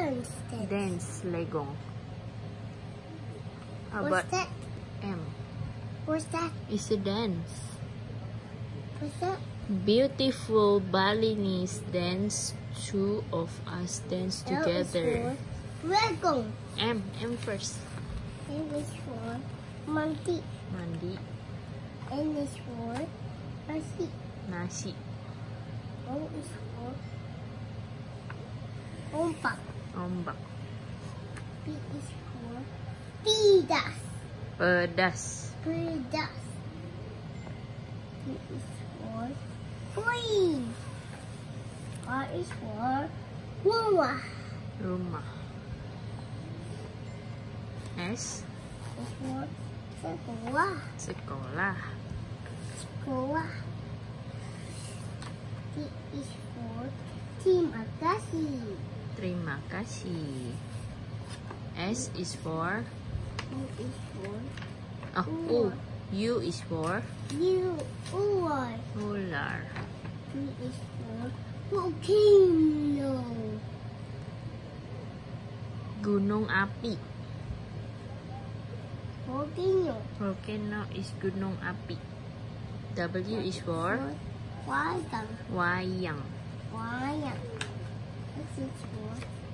Dance. Dance, legong. How What's about that? M? What's that? It's a dance. What's that? Beautiful Balinese dance. Two of us dance L is together. for Dragon. M first. N is for Monkey. Mandi. N is for Nasi. Nasi. O is for Ombak. Ombak. P is for Pedas. Pedas. Pedas. T is for Queen. R is for Rumah. Rumah. S. Is for Sekolah. Sekolah. Sekolah. T is for Terima kasih. Terima kasih. S is for U is for U. U is for Ular. ular. V is for volcano. Gunung api. Volcano. Volcano is gunung api. W is for Wayang. wayang. Wayang. X is for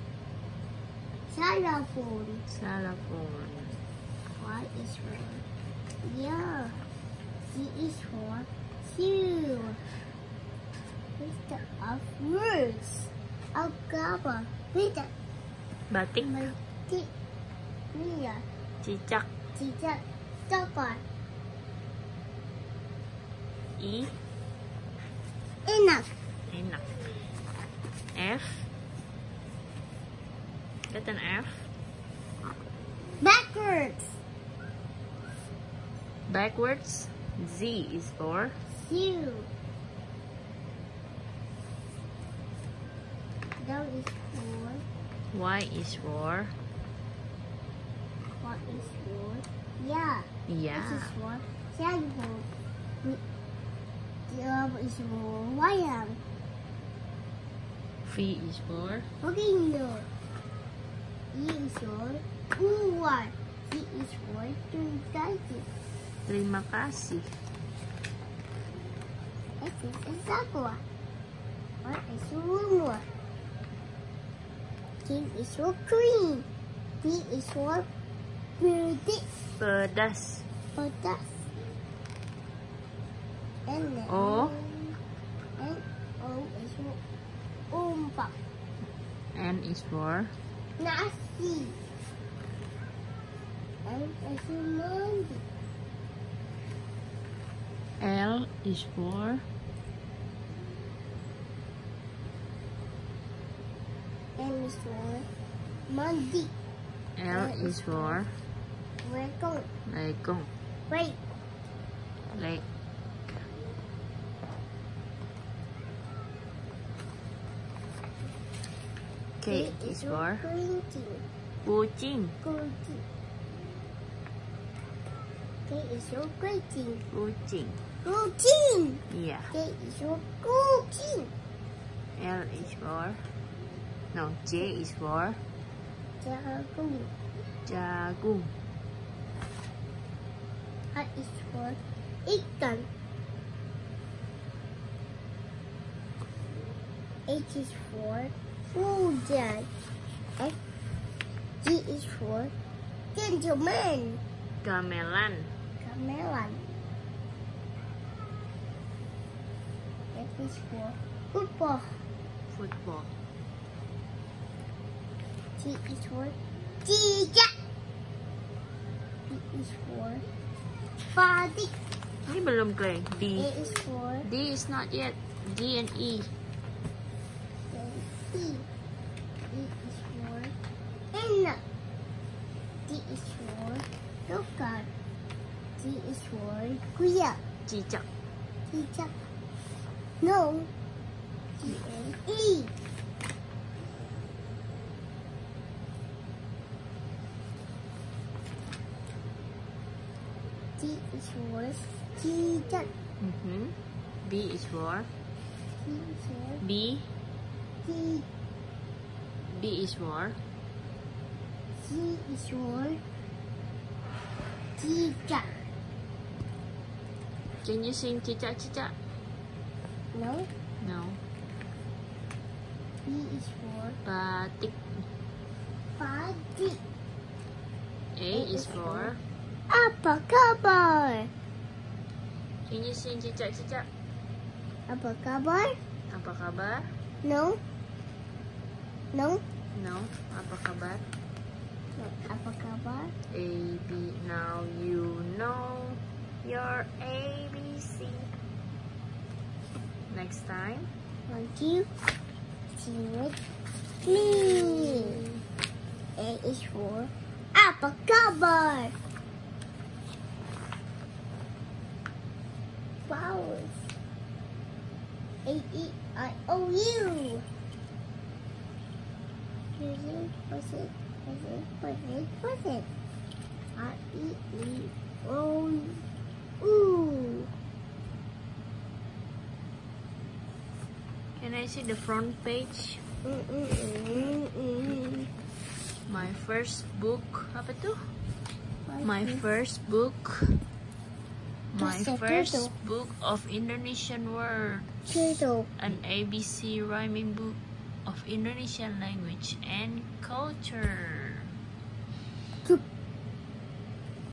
xylophone. Xylophone. Y is for yeah. Z is for zoo. List of words. Algebra. Read. Batik. Batik. Ria. Cicak. Cicak. Coklat. I. Enak. Enak. F. Get an F. Backwards. Backwards. Z is for Zoo. W is for Y is for what is for yeah. yeah. This is for xylophone. W is for wayang. V is for Volcano. E is for ular. T is for turkey. terima kasih. X is a sakura. Y is for rumor. Q is for cream. P is for pedas. Pedas. Pedas. N O. O is for ombak. N is for Nasi. M is for mandi. L is for M is for mandi. L is for Lekong. legong. Wait. Leg. K is for Kucing. kucing. Kucing. K is for kucing. Kucing. Kucing. Iya. K is for kucing. L is for no. J is for Jagung. jagung. H is for ikan. H is for hujan. G is for gentleman. Gamelan. Gamelan. F is for football. Football. G is for cicak. D is for batik. Ini belum Clay. A D. is for D is not yet. D and E. E. E is for enak. D is for dokter. G is for kuya. Cicak. Cicak. No. G and E. T is for cicak. B is for T is for B. T. B is for? C is for cicak. Can you sing cicak cicak? No. No. B is for Batik. batik. A is for? Apa kabar? Can you sing cicak cicak? Apa kabar? Apa kabar? No. No. No. Apa kabar? No. Apa kabar? A, B. Now you know your ABC. Next time. Want you sing with me? A is for apa kabar? Flowers. A-E-I-O-U. Was it? R-E-E-O-U. Can I see the front page? My first book. Apa tuh? My first book. My Just a first turtle. book of Indonesian word. Turtle. An ABC rhyming book of Indonesian language and culture.